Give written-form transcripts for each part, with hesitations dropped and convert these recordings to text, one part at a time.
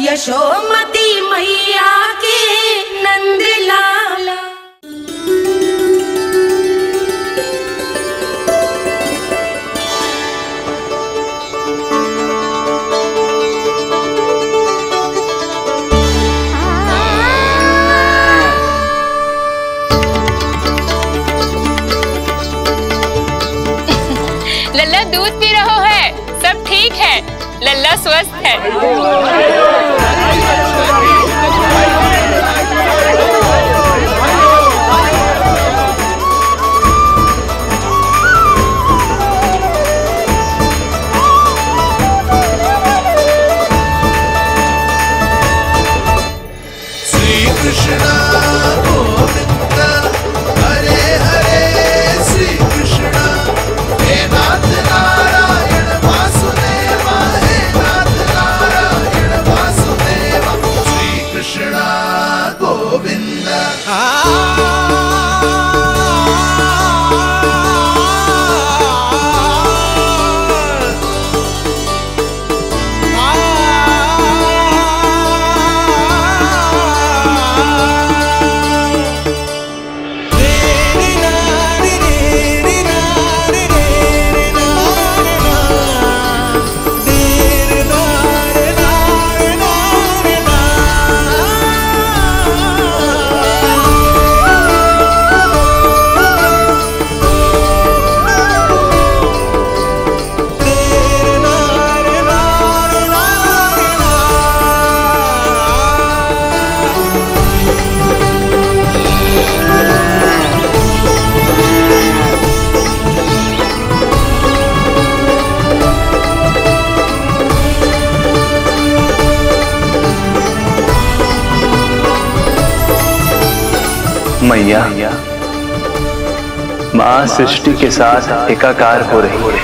यशोमती मैया के नंद लाला। लल्ला दूध पी रहा है, सब ठीक है, लल्ला स्वस्थ है। श्री कृष्ण गोविंद हरे हरे, श्री कृष्ण हे नाथ नारायण वासुदेवा, हे नाथ नारायण वासुदेवा, श्री कृष्ण गोविंद। मैया, माँ सृष्टि के साथ एकाकार हो रही है।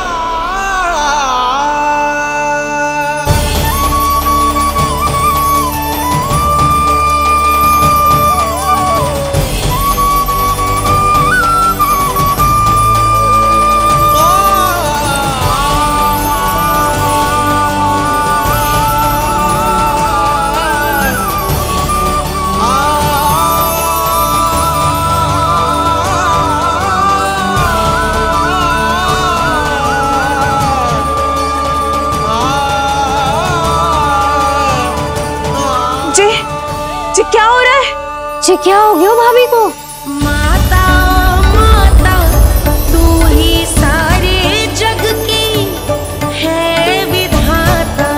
क्या हो रहा है? जी क्या हो गया भाभी को? माता माता तू ही सारे जग की है विधाता,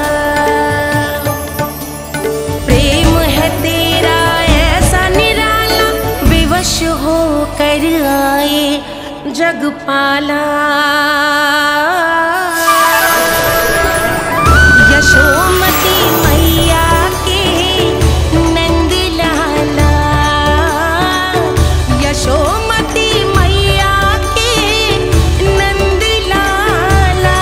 प्रेम है तेरा ऐसा निराला, विवश हो कर आए जगपाला। यशोमती मैया के नंद लाला, यशोमती मैया के नंद लाला,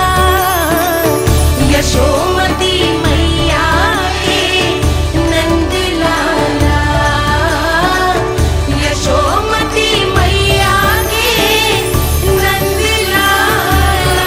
यशोमती मैया के नंद लाला, यशोमती मैया के नंद लाला।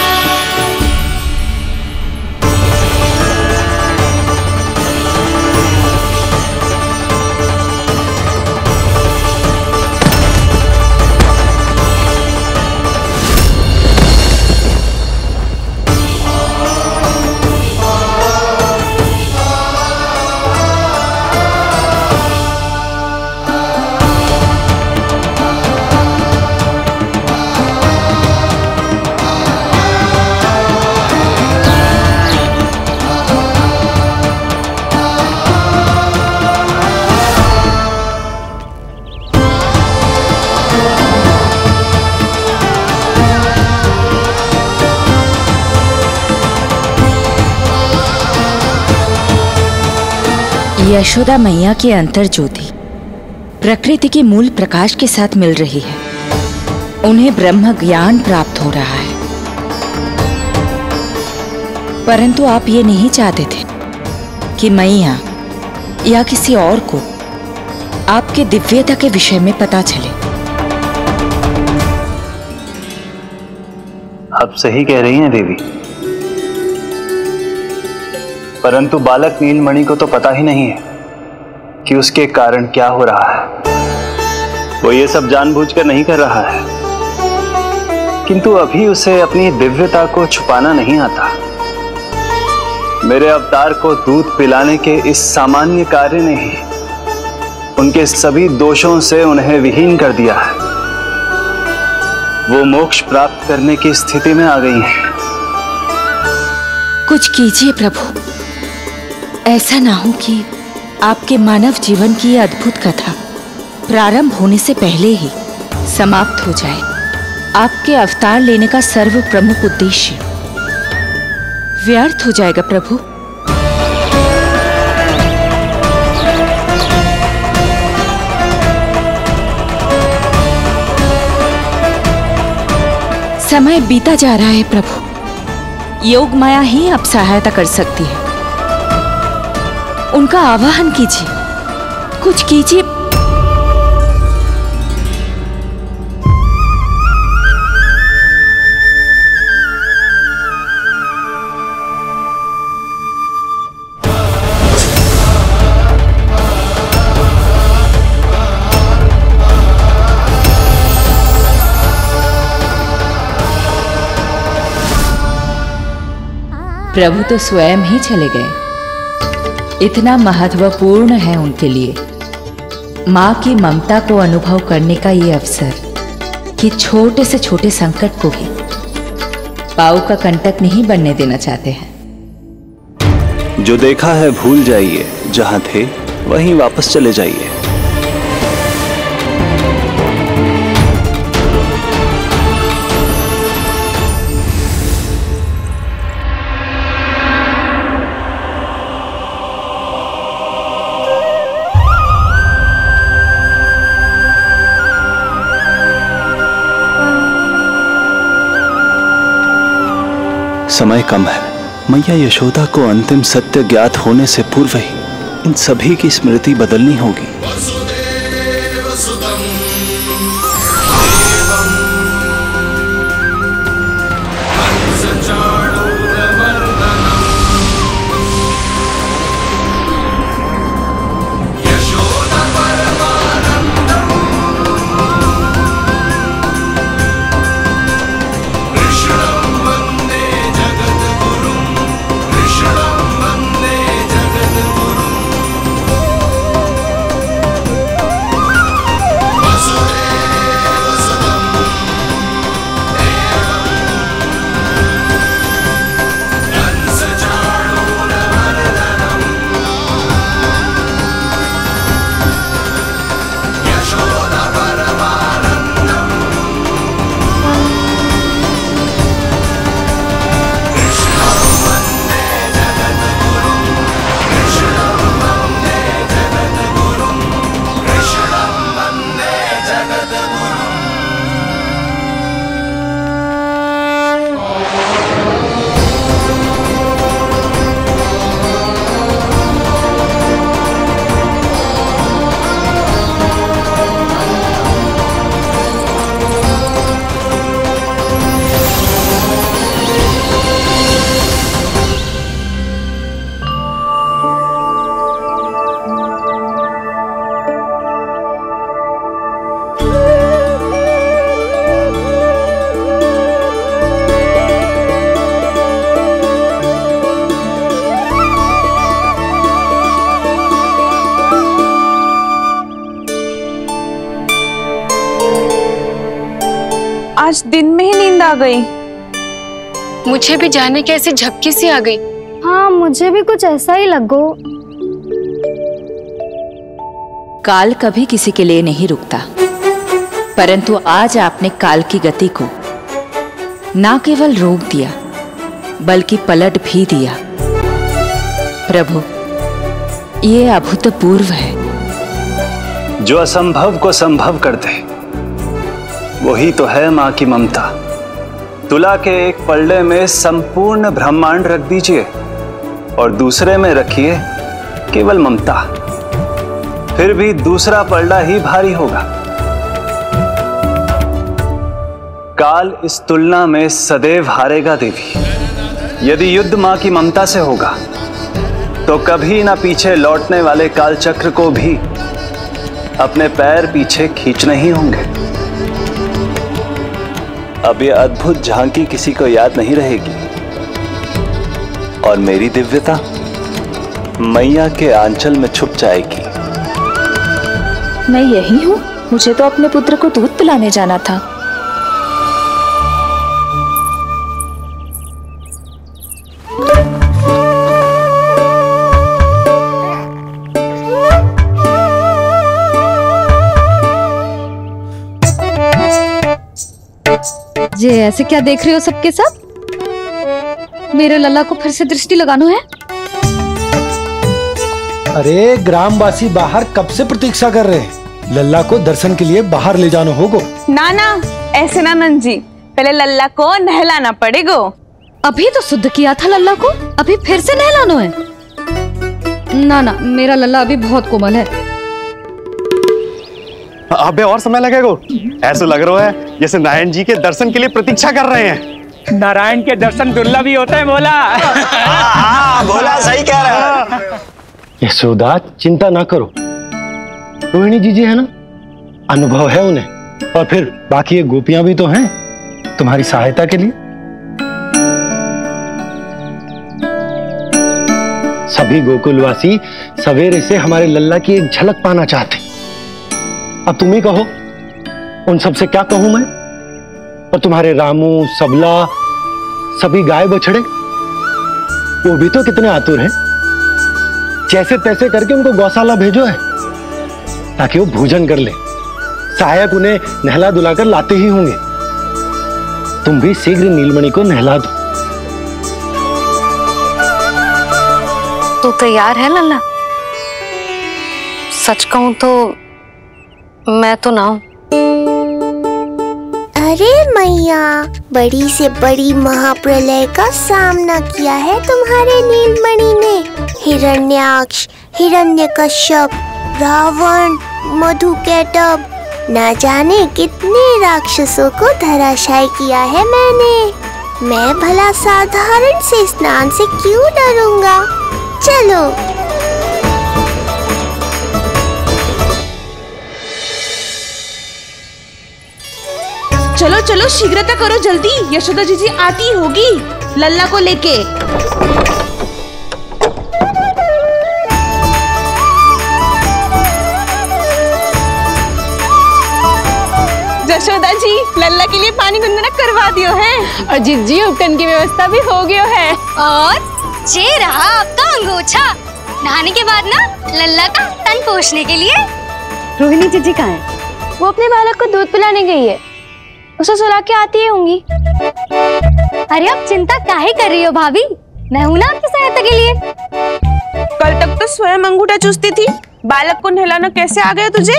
यशोदा मैया की अंतर ज्योति प्रकृति के मूल प्रकाश के साथ मिल रही है। उन्हें ब्रह्म ज्ञान प्राप्त हो रहा है, परंतु आप ये नहीं चाहते थे कि मैया या किसी और को आपके दिव्यता के विषय में पता चले। आप सही कह रही हैं देवी। परंतु बालक नीलमणि को तो पता ही नहीं है कि उसके कारण क्या हो रहा है। वो ये सब जानबूझकर नहीं कर रहा है, किंतु अभी उसे अपनी दिव्यता को छुपाना नहीं आता। मेरे अवतार को दूध पिलाने के इस सामान्य कार्य ने ही उनके सभी दोषों से उन्हें विहीन कर दिया है। वो मोक्ष प्राप्त करने की स्थिति में आ गई हैं। कुछ कीजिए प्रभु, ऐसा ना हो कि आपके मानव जीवन की यह अद्भुत कथा प्रारंभ होने से पहले ही समाप्त हो जाए। आपके अवतार लेने का सर्व प्रमुख उद्देश्य व्यर्थ हो जाएगा प्रभु। समय बीता जा रहा है प्रभु, योग माया ही अब सहायता कर सकती है। उनका आवाहन कीजिए, कुछ कीजिए। प्रभु तो स्वयं ही चले गए। इतना महत्वपूर्ण है उनके लिए माँ की ममता को अनुभव करने का ये अवसर कि छोटे से छोटे संकट को भी पाँव का कंटक नहीं बनने देना चाहते हैं। जो देखा है भूल जाइए, जहां थे वहीं वापस चले जाइए। समय कम है। मैया यशोदा को अंतिम सत्य ज्ञात होने से पूर्व ही इन सभी की स्मृति बदलनी होगी। आज दिन में ही नींद आ गई। मुझे भी जाने की ऐसी झपकी सी आ गई। हाँ, मुझे भी कुछ ऐसा ही लगो। काल कभी किसी के लिए नहीं रुकता, परंतु आज आपने काल की गति को ना केवल रोक दिया बल्कि पलट भी दिया। प्रभु, ये अभूतपूर्व है। जो असंभव को संभव कर दे वही तो है माँ की ममता। तुला के एक पल्ले में संपूर्ण ब्रह्मांड रख दीजिए और दूसरे में रखिए केवल ममता, फिर भी दूसरा पल्ला ही भारी होगा। काल इस तुलना में सदैव हारेगा देवी। यदि युद्ध माँ की ममता से होगा तो कभी ना पीछे लौटने वाले कालचक्र को भी अपने पैर पीछे खींचने ही होंगे। अब ये अद्भुत झांकी किसी को याद नहीं रहेगी और मेरी दिव्यता मैया के आंचल में छुप जाएगी। मैं यही हूँ। मुझे तो अपने पुत्र को दूध पिलाने जाना था। ये ऐसे क्या देख रहे हो सबके सब? मेरे लल्ला को फिर से दृष्टि लगाना है? अरे ग्रामवासी बाहर कब से प्रतीक्षा कर रहे हैं। लल्ला को दर्शन के लिए बाहर ले जाना होगा। ना ना, ऐसे ना नंजी, पहले लल्ला को नहलाना पड़ेगा। अभी तो शुद्ध किया था लल्ला को, अभी फिर से नहलाना है? ना ना, मेरा लल्ला अभी बहुत कोमल है। अबे और समय लगेगा। ऐसा लग रहा है जैसे नारायण जी के दर्शन के लिए प्रतीक्षा कर रहे हैं। नारायण के दर्शन दुर्लभ ही होते हैं बोला। हाँ, बोला सही कह रहा है। यशोदा चिंता ना करो, रोहिणी जी है ना, अनुभव है उन्हें, और फिर बाकी ये गोपियां भी तो हैं तुम्हारी सहायता के लिए। सभी गोकुलवासी सवेरे से हमारे लल्ला की एक झलक पाना चाहते। अब तुम ही कहो, उन सब से क्या कहूं मैं? और तुम्हारे रामू, सबला, सभी गाय बछड़े, वो भी तो कितने आतुर हैं। जैसे तैसे करके उनको गौशाला भेजो है ताकि वो भोजन कर ले। सहायक उन्हें नहला धुलाकर लाते ही होंगे। तुम भी शीघ्र नीलमणि को नहला दो। तो तैयार है लल्ला? सच कहूं तो मैं तो ना हूं। अरे मैया, बड़ी से बड़ी महाप्रलय का सामना किया है तुम्हारे नीलमणि ने। हिरण्याक्ष, हिरण्यकश्यप, रावण, मधुकैटभ, न जाने कितने राक्षसों को धराशायी किया है मैंने। मैं भला साधारण से स्नान से क्यों डरूंगा? चलो। चलो चलो, शीघ्रता करो जल्दी, यशोदा जी आती होगी लल्ला को लेके। यशोदा जी, लल्ला के लिए पानी गुनगुना करवा दियो है, और जिज्जी उपटन की व्यवस्था भी हो गयो है। और ये रहा आपका अंगोछा, नहाने के बाद ना लल्ला का तन पोंछने के लिए। रोहिणी जीजी कहाँ है? वो अपने बालक को दूध पिलाने गई है, उसे सुला के आती होंगी। अरे आप चिंता काहे कर रही हो भाभी, मैं हूं ना आपकी सहायता के लिए। कल तक तो स्वयं अंगूठा चूसती थी, बालक को नहलाना कैसे आ गया तुझे?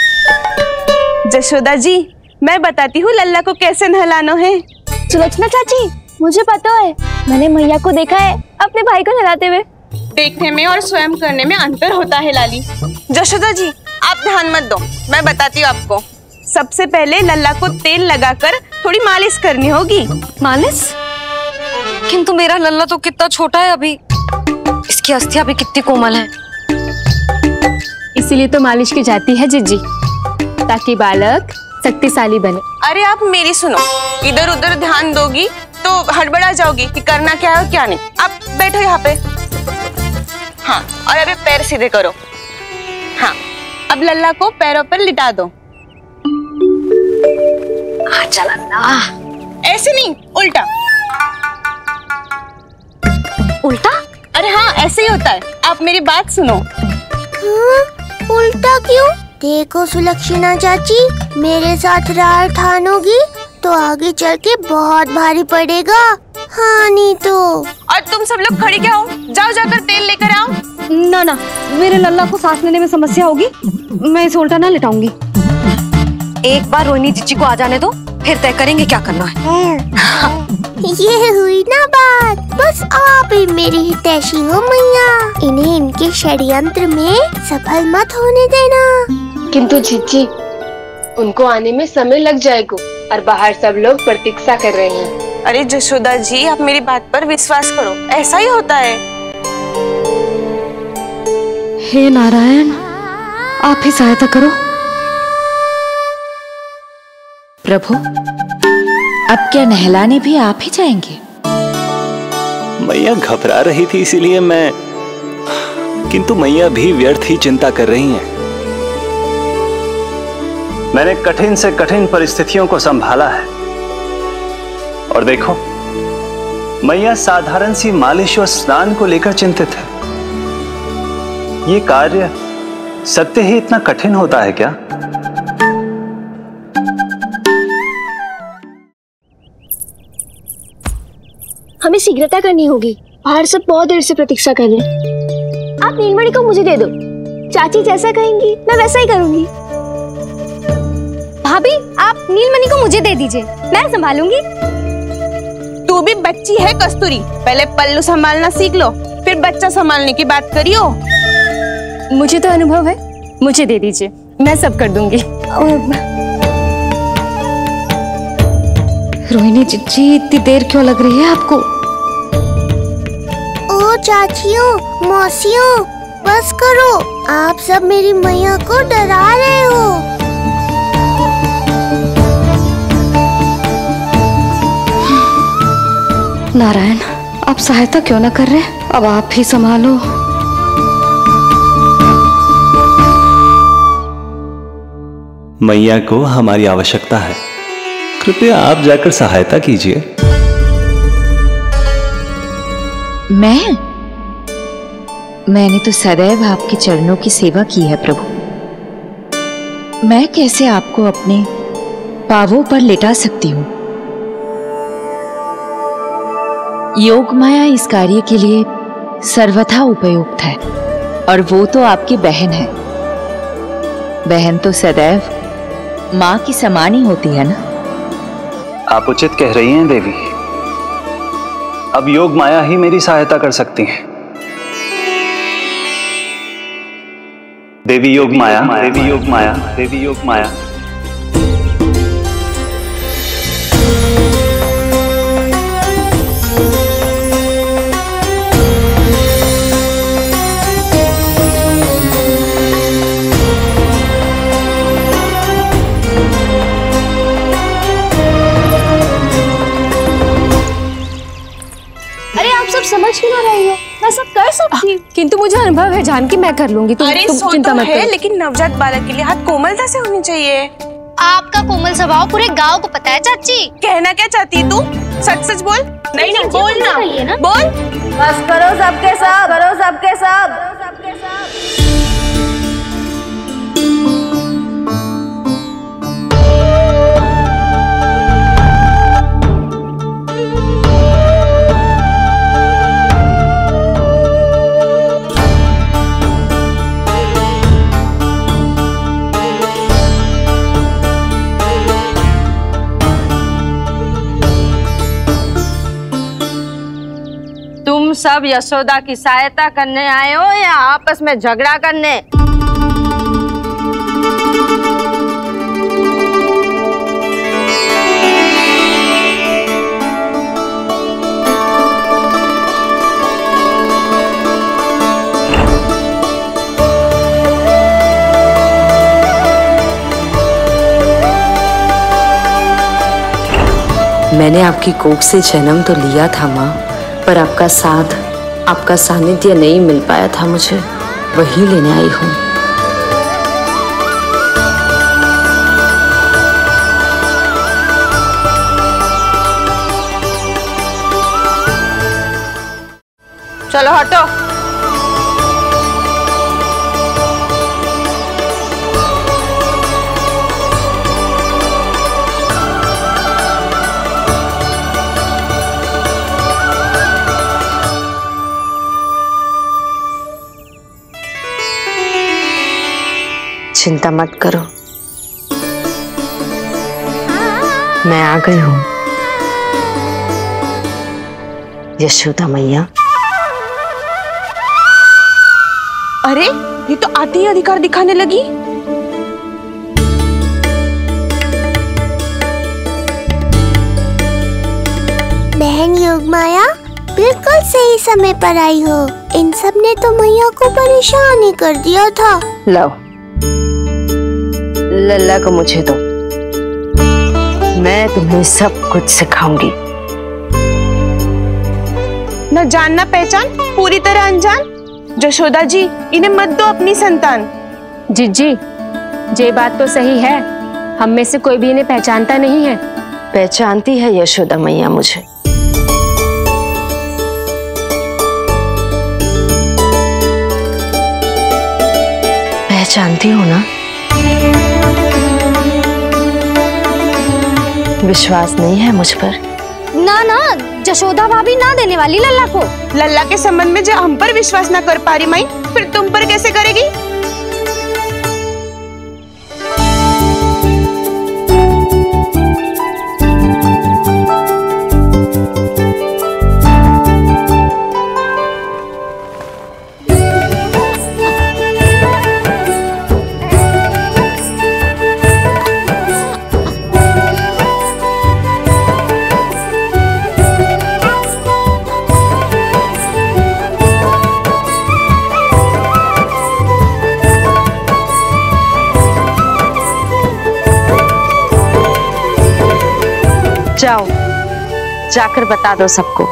यशोदा जी, मैं बताती हूँ लल्ला को कैसे नहलाना है। सुलक्षणा चाची, मुझे पता है, मैंने मैया को देखा है अपने भाई को नहलाते हुए। देखने में और स्वयं करने में अंतर होता है लाली। यशोदा जी, आप ध्यान मत दो, मैं बताती हूँ आपको। सबसे पहले लल्ला को तेल लगाकर थोड़ी मालिश करनी होगी। मालिश? किंतु मेरा लल्ला तो कितना छोटा है अभी, इसकी अस्थियां भी कितनी कोमल हैं। इसीलिए तो मालिश की जाती है जिज्जी, ताकि बालक शक्तिशाली बने। अरे आप मेरी सुनो, इधर उधर ध्यान दोगी तो हड़बड़ा जाओगी कि करना क्या है और क्या नहीं। आप बैठो यहाँ पे। हाँ, और अभी पैर सीधे करो। हाँ, अब लल्ला को पैरों पर लिटा दो। चला ना, ऐसे नहीं, उल्टा। उल्टा? अरे हाँ, ऐसे ही होता है। आप मेरी बात सुनो। उल्टा क्यों? देखो सुलक्षणा चाची, मेरे साथ रार ठानोगी तो आगे चल के बहुत भारी पड़ेगा। हाँ नहीं तो। और तुम सब लोग खड़ी क्या हो? जाओ जाकर तेल लेकर आओ। ना ना, मेरे लल्ला को सांस लेने में समस्या होगी, मैं इसे उल्टा ना लिटाऊंगी। एक बार रोहिणी जीजी को आ जाने दो, फिर तय करेंगे क्या करना है। ये हुई ना बात, बस आप ही मेरी हितैषी हो मैया। इन्हें इनके षड्यंत्र में सफल मत होने देना। किंतु जीजी, उनको आने में समय लग जाएगा और बाहर सब लोग प्रतीक्षा कर रहे हैं। अरे यशोदा जी, आप मेरी बात पर विश्वास करो, ऐसा ही होता है। हे नारायण, आप ही सहायता करो। प्रभु, अब क्या नहलाने भी आप ही जाएंगे? मैया घबरा रही थी इसीलिए मैं, किंतु मैया भी व्यर्थ ही चिंता कर रही हैं। मैंने कठिन से कठिन परिस्थितियों को संभाला है और देखो, मैया साधारण सी मालिश और स्नान को लेकर चिंतित है। ये कार्य सत्य ही इतना कठिन होता है क्या? हमें शीघ्रता करनी होगी, बाहर सब बहुत देर से प्रतीक्षा कर रहे हैं। आप नीलमणि को मुझे दे दो, चाची जैसा कहेंगी मैं वैसा ही करूंगी। भाभी, आप नीलमणि को मुझे दे दीजिए, मैं संभालूंगी। तू भी बच्ची है कस्तूरी, पहले पल्लू संभालना सीख लो, फिर बच्चा संभालने की बात करियो। मुझे तो अनुभव है, मुझे दे दीजिए, मैं सब कर दूंगी। रोहिणी जी, इतनी देर क्यों लग रही है आपको? ओ चाचियों, मौसियों, बस करो, आप सब मेरी मैया को डरा रहे हो। नारायण, आप सहायता क्यों ना कर रहे? अब आप ही संभालो। मैया को हमारी आवश्यकता है, कृपया आप जाकर सहायता कीजिए। मैंने तो सदैव आपके चरणों की सेवा की है प्रभु। मैं कैसे आपको अपने पांवों पर लेटा सकती हूँ? योग माया इस कार्य के लिए सर्वथा उपयुक्त है, और वो तो आपकी बहन है। बहन तो सदैव माँ की समान ही होती है ना। आप उचित कह रही हैं देवी, अब योग माया ही मेरी सहायता कर सकती हैं। देवी योग माया, देवी योग माया, देवी योग माया। समझ क्यों ना रही हो? मैं सब कर सकती हूँ, किंतु मुझे अनुभव है जानकी, मैं कर लूंगी। तुम चिंता मत करो। लेकिन नवजात बालक के लिए हाथ कोमलता से होनी चाहिए। आपका कोमल स्वभाव पूरे गांव को पता है चाची। कहना क्या चाहती है तू? सच सच बोल। नहीं नहीं, बोल ना, बोल। बस करो सबके सब, करो सबके सब, सबके सब। तुम सब यशोदा की सहायता करने आए हो या आपस में झगड़ा करने? मैंने आपकी कोख से जन्म तो लिया था माँ, पर आपका साथ, आपका सानिध्य नहीं मिल पाया था मुझे, वही लेने आई हूँ। चलो हटो। चिंता मत करो, मैं आ गई हूँ। यशोदा मैया। अरे, ये तो आते ही अधिकार दिखाने लगी। बहन योगमाया, बिल्कुल सही समय पर आई हो। इन सब ने तो मैया को परेशान ही कर दिया था। लाओ लल्ला को मुझे दो, मैं तुम्हें सब कुछ सिखाऊंगी। न जान न पहचान, पूरी तरह अनजान। जशोदा जी, इन्हें मत दो अपनी संतान। जीजी, ये बात तो सही है, हम में से कोई भी इन्हें पहचानता नहीं है। पहचानती है यशोदा मैया मुझे। पहचानती हो ना? विश्वास नहीं है मुझ पर? ना ना, जशोदा भाभी ना देने वाली लल्ला को। लल्ला के संबंध में जो हम पर विश्वास ना कर पा रही माई, फिर तुम पर कैसे करेगी? जाओ जाकर बता दो सबको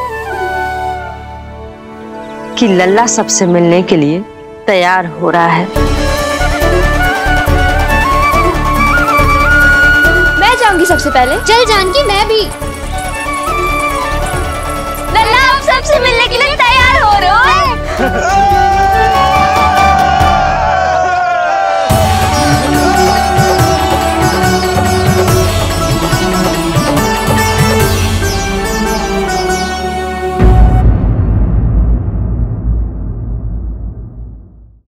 कि लल्ला सबसे मिलने के लिए तैयार हो रहा है। मैं जाऊंगी सबसे पहले। चल जानकी, मैं भी। लल्ला आप सबसे मिलने के लिए तैयार हो रहे हो?